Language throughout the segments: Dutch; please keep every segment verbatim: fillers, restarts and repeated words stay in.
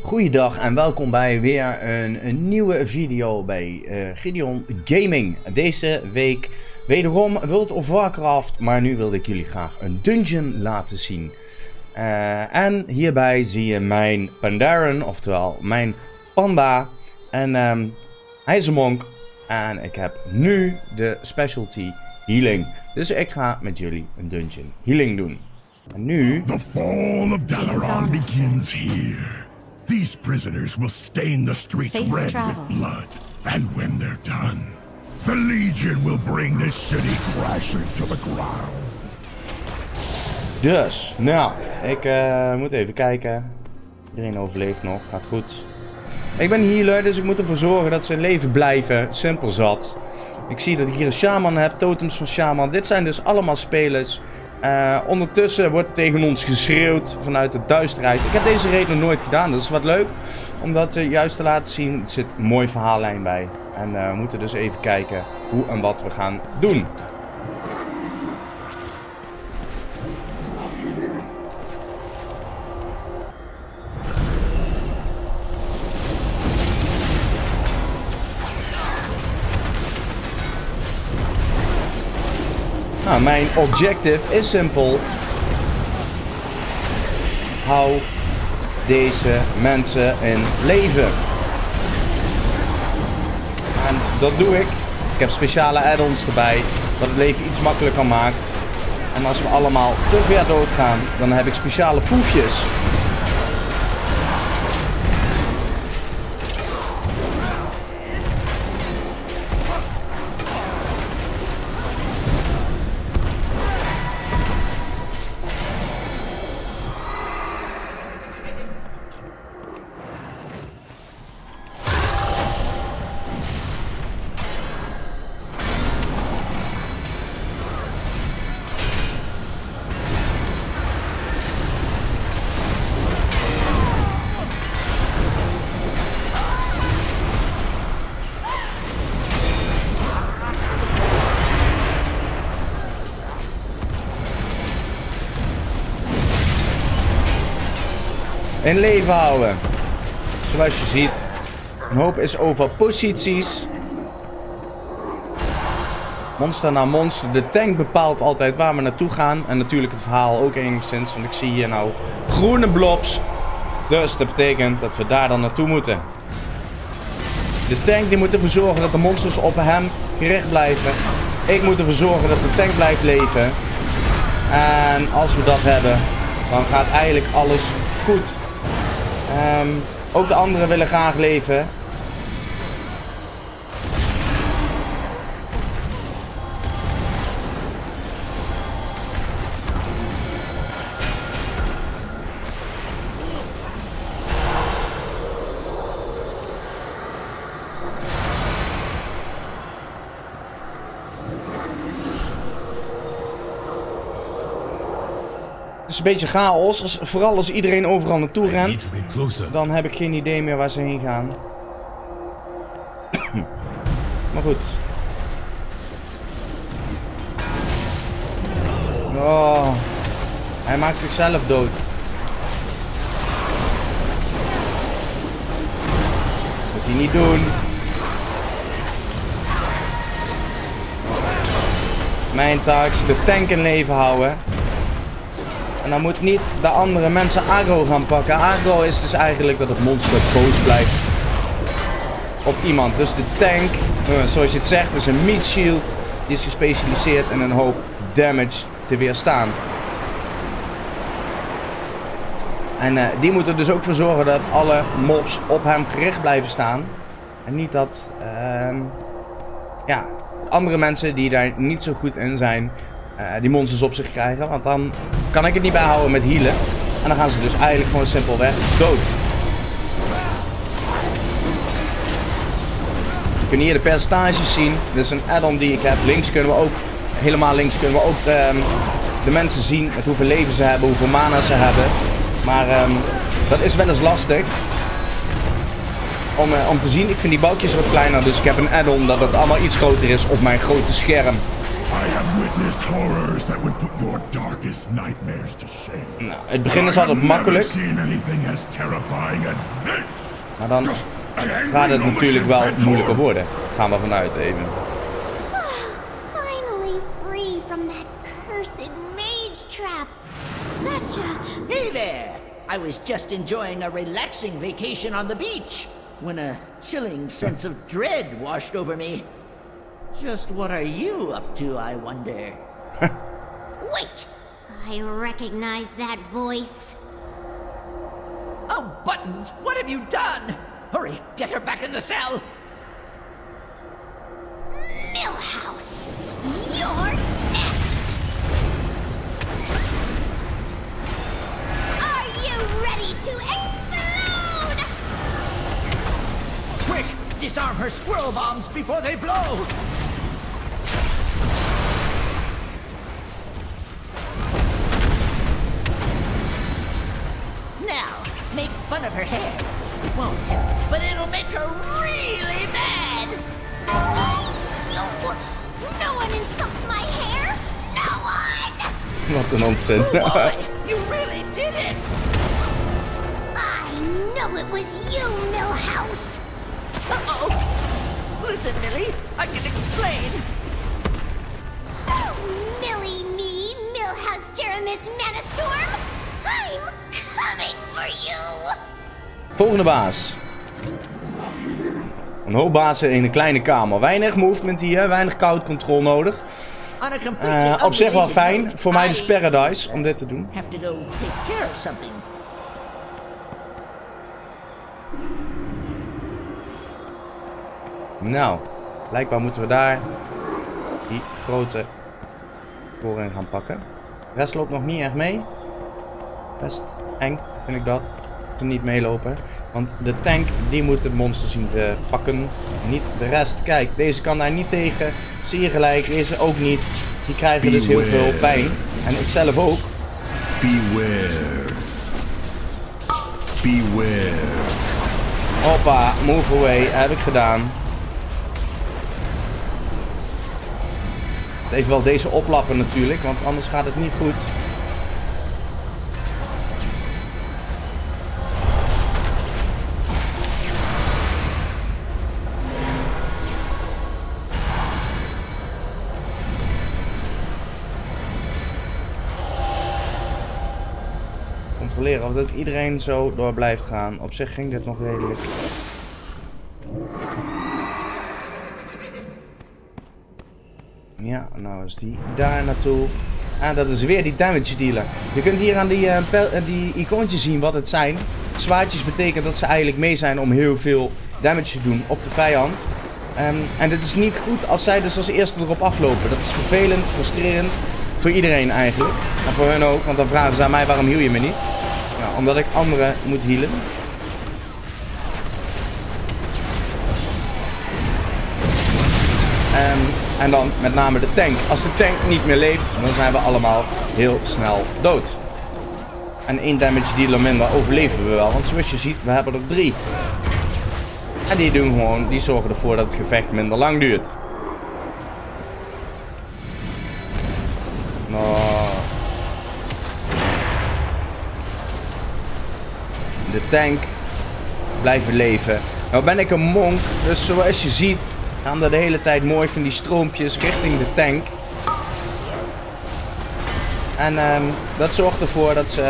Goeiedag en welkom bij weer een, een nieuwe video bij uh, Gideon Gaming. Deze week wederom World of Warcraft, maar nu wilde ik jullie graag een dungeon laten zien. Uh, en hierbij zie je mijn Pandaren, oftewel mijn panda. En um, hij is een monk en ik heb nu de specialty healing. Dus ik ga met jullie een dungeon healing doen. En nu... The fall of Dalaran begins here. These prisoners will stain the streets Safe red travels. with blood. And when they're done, the Legion will bring this city crashing to the ground. Dus, nou, ik uh, moet even kijken. Iedereen overleeft nog, gaat goed. Ik ben healer, dus ik moet ervoor zorgen dat ze in leven blijven. Simpel zat. Ik zie dat ik hier een shaman heb, totems van shaman. Dit zijn dus allemaal spelers. Uh, ondertussen wordt er tegen ons geschreeuwd vanuit de duisterheid. Ik heb deze raid nog nooit gedaan, dat is wat leuk. Om dat uh, juist te laten zien. Er zit een mooi verhaallijn bij. En uh, we moeten dus even kijken hoe en wat we gaan doen. Nou, mijn objective is simpel. Hou deze mensen in leven. En dat doe ik. Ik heb speciale add-ons erbij, wat het leven iets makkelijker maakt. En als we allemaal te ver doodgaan, dan heb ik speciale foefjes. In leven houden. Zoals je ziet. Een hoop is over posities. Monster na monster. De tank bepaalt altijd waar we naartoe gaan. En natuurlijk het verhaal ook enigszins. Want ik zie hier nou groene blobs. Dus dat betekent dat we daar dan naartoe moeten. De tank die moet ervoor zorgen dat de monsters op hem gericht blijven. Ik moet ervoor zorgen dat de tank blijft leven. En als we dat hebben, dan gaat eigenlijk alles goed. Um, ook de anderen willen graag leven. Het is een beetje chaos, als, vooral als iedereen overal naartoe rent. Dan heb ik geen idee meer waar ze heen gaan. Maar goed. Oh, hij maakt zichzelf dood. Moet hij niet doen. Mijn taak is de tank in leven houden. En dan moet niet de andere mensen aggro gaan pakken. Aggro is dus eigenlijk dat het monster boos blijft op iemand. Dus de tank, zoals je het zegt, is een meat shield. Die is gespecialiseerd in een hoop damage te weerstaan. En uh, die moet er dus ook voor zorgen dat alle mobs op hem gericht blijven staan. En niet dat uh, ja, andere mensen die daar niet zo goed in zijn... Uh, die monsters op zich krijgen, want dan kan ik het niet bijhouden met healen. En dan gaan ze dus eigenlijk gewoon simpelweg dood. Je kunt hier de percentages zien. Dit is een add-on die ik heb. Links kunnen we ook, helemaal links kunnen we ook de, de mensen zien met hoeveel leven ze hebben, hoeveel mana ze hebben. Maar um, dat is wel eens lastig om, uh, om te zien. Ik vind die balkjes wat kleiner, dus ik heb een add-on dat het allemaal iets groter is op mijn grote scherm. I have witnessed horrors that would put your darkest nightmares to shame. Nou, het begin is altijd makkelijk. Seen anything as terrifying as this. Maar dan gaat het natuurlijk wel moeilijker worden. Gaan we vanuit even. Finally free from that cursed mage trap. Such a... Hey there! I was just enjoying a relaxing vacation on the beach when a chilling sense of dread washed over me. Just what are you up to, I wonder? Wait! I recognize that voice. Oh, Buttons, what have you done? Hurry, get her back in the cell! Millhouse, you're next! Are you ready to explode? Quick, disarm her squirrel bombs before they blow! Now, make fun of her hair. It won't help, but it'll make her really mad! No, no one insults my hair! No one! Wat een onzin. Oh boy, you really did it! I know it was you, Millhouse! Uh-oh! Listen, Millie, I can explain. Oh, Millie me, Millhouse Jeramis Manastorm! I'm coming for you! Volgende baas. Een hoop bazen in een kleine kamer. Weinig movement hier, weinig crowd control nodig. Uh, op zich wel fijn. Voor mij dus paradise om dit te doen. Have to go take care of something. Nou, blijkbaar moeten we daar die grote toren gaan pakken. De rest loopt nog niet echt mee. Best eng vind ik dat. Ze niet meelopen. Want de tank die moet het monster zien te pakken. Niet de rest. Kijk, deze kan daar niet tegen. Zie je gelijk, deze ook niet. Die krijgen dus heel veel pijn. En ik zelf ook. Beware. Beware. Hoppa, move away. Heb ik gedaan. Even wel deze oplappen natuurlijk, want anders gaat het niet goed. Controleren of dat iedereen zo door blijft gaan. Op zich ging dit nog redelijk. Ja, nou is die daar naartoe. En dat is weer die damage dealer. Je kunt hier aan die, uh, die icoontjes zien wat het zijn. Zwaardjes betekent dat ze eigenlijk mee zijn om heel veel damage te doen op de vijand. Um, en dit is niet goed als zij dus als eerste erop aflopen. Dat is vervelend, frustrerend. Voor iedereen eigenlijk. En voor hun ook, want dan vragen ze aan mij waarom heal je me niet. Ja, omdat ik anderen moet healen. Um, en dan met name de tank. Als de tank niet meer leeft, dan zijn we allemaal heel snel dood. En één damage dealer minder overleven we wel. Want zoals je ziet, we hebben er drie. En die doen gewoon, die zorgen ervoor dat het gevecht minder lang duurt. Nou. De tank blijven leven. Nou ben ik een monk, dus zoals je ziet gaan er de hele tijd mooi van die stroompjes richting de tank. En um, dat zorgt ervoor dat ze...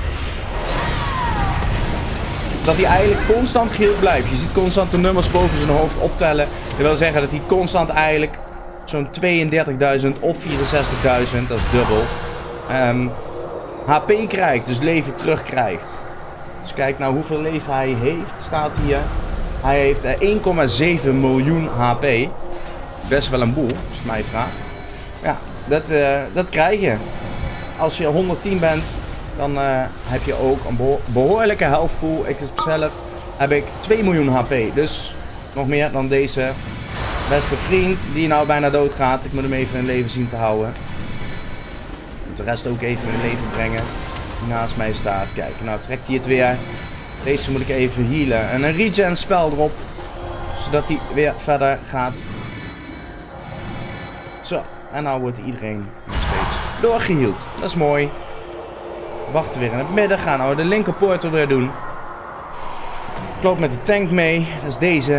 dat hij eigenlijk constant geheeld blijft. Je ziet constant de nummers boven zijn hoofd optellen. Dat wil zeggen dat hij constant eigenlijk zo'n tweeëndertigduizend of vierenzestigduizend, dat is dubbel, um, H P krijgt, dus leven terugkrijgt. Dus kijk nou hoeveel leven hij heeft, staat hier. Hij heeft één komma zeven miljoen H P. Best wel een boel, als je mij vraagt. Ja, dat, uh, dat krijg je. Als je honderdtien bent, dan uh, heb je ook een beho behoorlijke health pool. Ik zelf heb ik twee miljoen H P. Dus nog meer dan deze beste vriend die nou bijna doodgaat. Ik moet hem even in leven zien te houden. De rest ook even in leven brengen. Die naast mij staat. Kijk, nou trekt hij het weer. Deze moet ik even healen. En een regen spel erop. Zodat hij weer verder gaat. Zo. En nou wordt iedereen nog steeds doorgeheeld. Dat is mooi. Wachten weer in het midden. Gaan nou de linkerpoort weer doen. Ik loop met de tank mee. Dat is deze.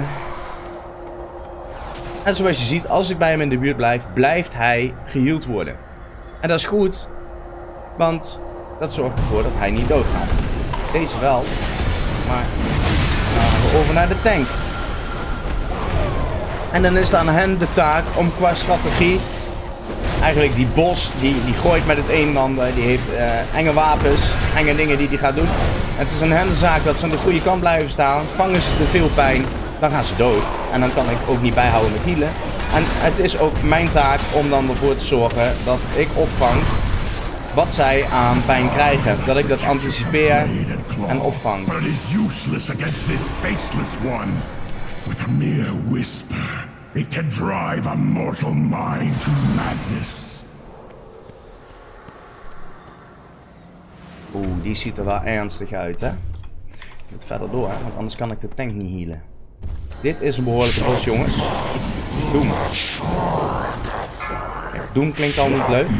En zoals je ziet, als ik bij hem in de buurt blijf, blijft hij geheeld worden. En dat is goed. Want dat zorgt ervoor dat hij niet doodgaat. Deze wel. Maar dan gaan we over naar de tank. En dan is het aan hen de taak om qua strategie... Eigenlijk die bos, die, die gooit met het een en ander. Die heeft uh, enge wapens, enge dingen die hij gaat doen. En het is aan hen de zaak dat ze aan de goede kant blijven staan. Vangen ze te veel pijn, dan gaan ze dood. En dan kan ik ook niet bijhouden met healen. En het is ook mijn taak om dan ervoor te zorgen dat ik opvang wat zij aan pijn krijgen. Dat ik dat anticipeer en opvang. But it is useless against this faceless one. With a mere whisper, it can drive a mortal mind to madness. Oeh, die ziet er wel ernstig uit, hè? Ik moet verder door, want anders kan ik de tank niet healen. Dit is een behoorlijke bos, jongens. Doom. Kijk, Doom klinkt al niet leuk.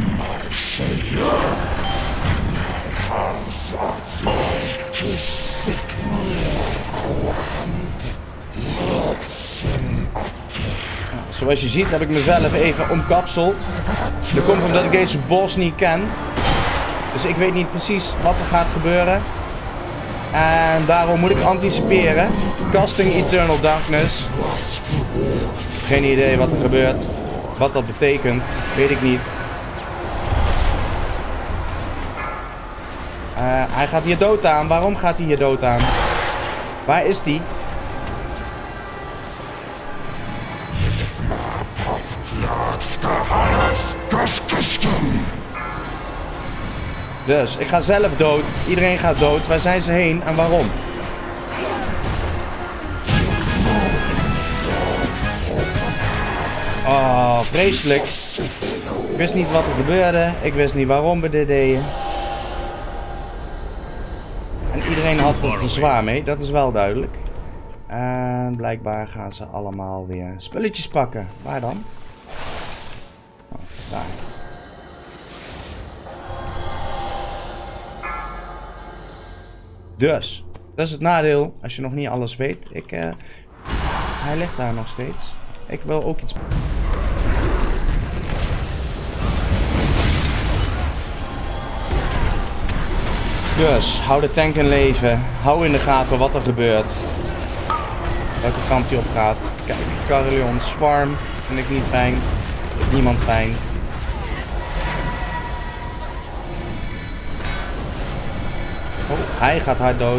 Zoals je ziet heb ik mezelf even omkapseld. Dat komt omdat ik deze boss niet ken. Dus ik weet niet precies wat er gaat gebeuren. En daarom moet ik anticiperen. Casting Eternal Darkness. Geen idee wat er gebeurt. Wat dat betekent, weet ik niet. Uh, hij gaat hier dood aan. Waarom gaat hij hier dood aan? Waar is die? Dus, ik ga zelf dood. Iedereen gaat dood. Waar zijn ze heen en waarom? Oh, vreselijk. Ik wist niet wat er gebeurde. Ik wist niet waarom we dit deden. En iedereen had het er zwaar mee. Dat is wel duidelijk. En blijkbaar gaan ze allemaal weer spulletjes pakken. Waar dan? Oh, daar. Dus, dat is het nadeel als je nog niet alles weet. Ik, uh, hij ligt daar nog steeds. Ik wil ook iets... Dus, hou de tank in leven. Hou in de gaten wat er gebeurt. Welke kant hij op gaat. Kijk, Carrion Swarm vind ik niet fijn. Niemand fijn. Oh, hij gaat hard dood.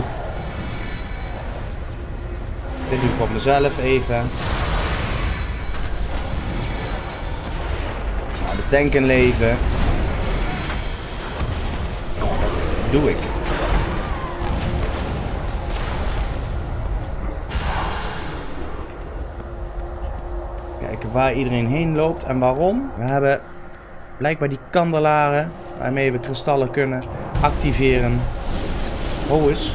Dit doe ik op mezelf even. Nou, de tank in leven. Dat doe ik. Kijken waar iedereen heen loopt en waarom. We hebben blijkbaar die kandelaren waarmee we kristallen kunnen activeren. Oh eens.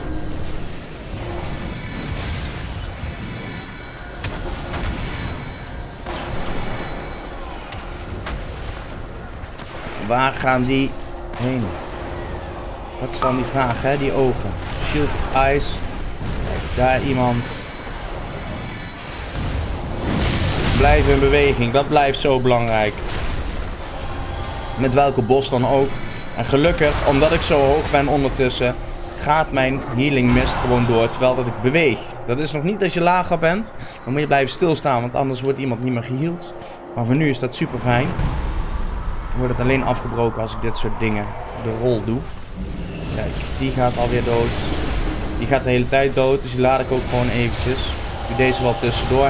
Waar gaan die heen? Wat is dan die vraag, hè? Die ogen. Shield of Eyes. Kijk, daar iemand. Blijf in beweging. Dat blijft zo belangrijk. Met welke bos dan ook. En gelukkig, omdat ik zo hoog ben ondertussen, gaat mijn healing mist gewoon door terwijl dat ik beweeg. Dat is nog niet als je lager bent. Dan moet je blijven stilstaan, want anders wordt iemand niet meer geheeld. Maar voor nu is dat super fijn. Dan wordt het alleen afgebroken als ik dit soort dingen de rol doe. Kijk, die gaat alweer dood. Die gaat de hele tijd dood, dus die laat ik ook gewoon eventjes. Ik doe deze wel tussendoor.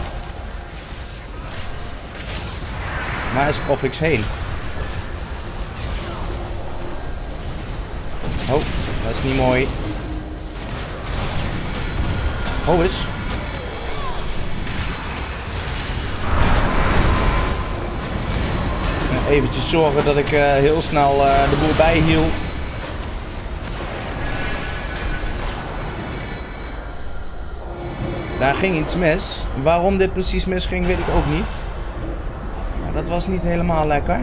Waar is Profix heen? Oh, dat is niet mooi. Oh eens. Eventjes zorgen dat ik uh, heel snel uh, de boel bijhiel. Daar ging iets mis. Waarom dit precies misging weet ik ook niet. dat was niet helemaal lekker.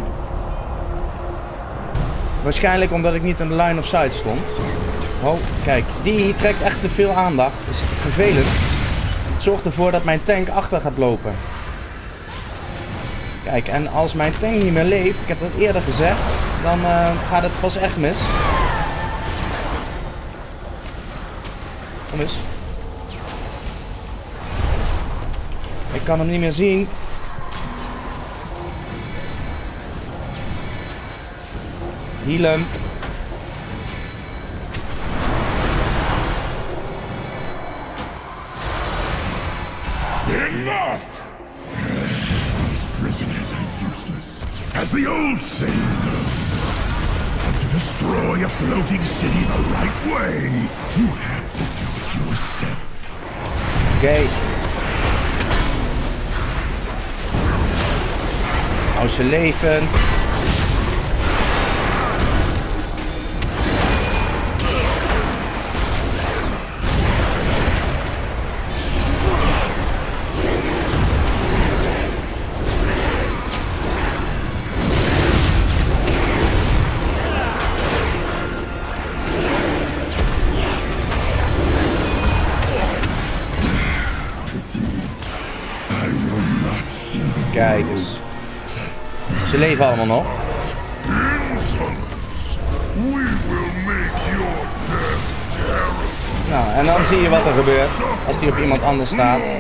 Waarschijnlijk omdat ik niet in de line of sight stond. Oh, kijk. Die trekt echt te veel aandacht. Dat is vervelend. Het zorgt ervoor dat mijn tank achter gaat lopen. Kijk, en als mijn tank niet meer leeft, ik heb het eerder gezegd, dan uh, gaat het pas echt mis. Kom eens. Ik kan hem niet meer zien. Heal hem. Enough! These prisoners are useless. As the old saying goes, to destroy a floating city the right way, you have to do it yourself. Oké. Okay. Hou ze levend. Kijk eens. Ze leven allemaal nog. Nou, en dan zie je wat er gebeurt als die op iemand anders staat.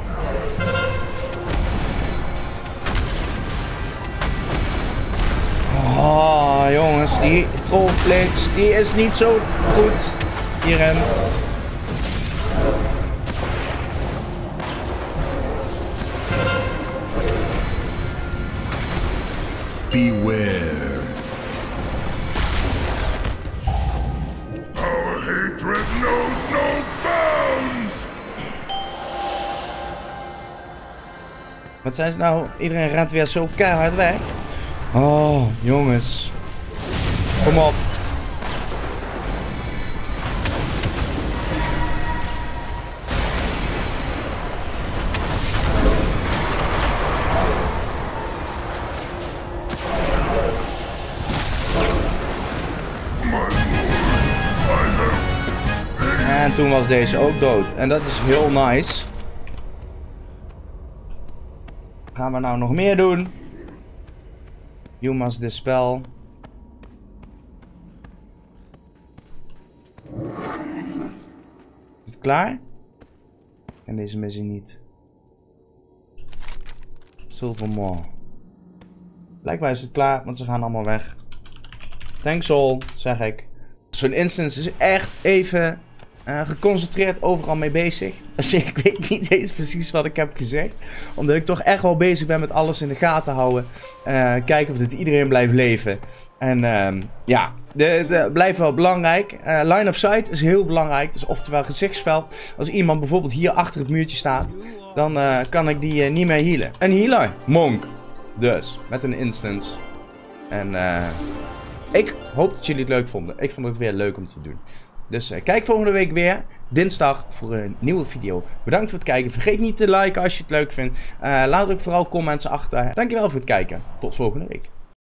Oh, jongens, die Trollflix, die is niet zo goed hierin. Beware. Our hatred knows no bounds. Wat zijn ze nou? Iedereen rent weer zo keihard weg. Oh, jongens. Kom op. En toen was deze ook dood. En dat is heel nice. Gaan we nou nog meer doen? You must dispel. Is het klaar? En deze missie niet. Silvermore. Blijkbaar is het klaar, want ze gaan allemaal weg. Thanks all, zeg ik. Zo'n instance is echt even uh, geconcentreerd overal mee bezig. Dus ik weet niet eens precies wat ik heb gezegd. Omdat ik toch echt wel bezig ben met alles in de gaten houden. Uh, kijken of dit iedereen blijft leven. En uh, ja, de, de, blijft wel belangrijk. Uh, line of sight is heel belangrijk. Dus oftewel gezichtsveld. Als iemand bijvoorbeeld hier achter het muurtje staat, dan uh, kan ik die uh, niet meer healen. Een healer, Monk. Dus, met een instance. En uh, ik hoop dat jullie het leuk vonden. Ik vond het weer leuk om te doen. Dus uh, kijk volgende week weer. Dinsdag voor een nieuwe video. Bedankt voor het kijken. Vergeet niet te liken als je het leuk vindt. Uh, laat ook vooral comments achter. Dankjewel voor het kijken. Tot volgende week.